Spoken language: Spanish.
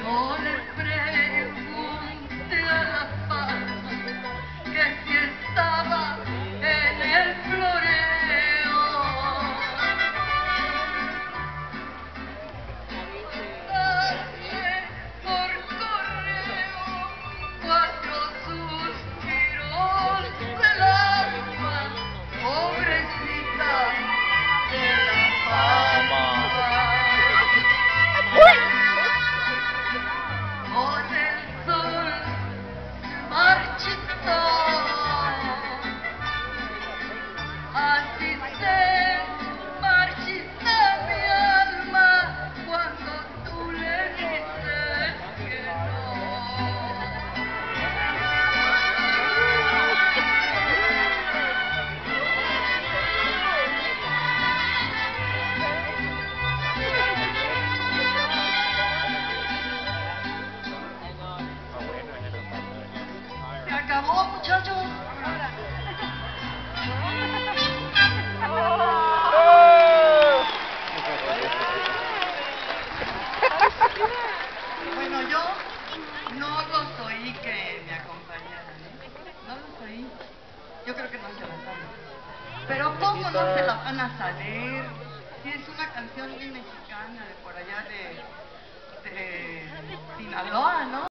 Yo le pregunté a la palma que si estaba en el floreo. Mandé por correo 4 suspiros del alma, pobrecita de la palma. Con el sol se marchitó, así se marchita mi alma cuando tú le dices que no. Se acabó, muchachos. Bueno, yo no los oí que me acompañaran, ¿eh? No los oí. Yo creo que no se la saben. Pero ¿cómo no se la van a saber? Si es una canción bien mexicana de por allá de Sinaloa, ¿no?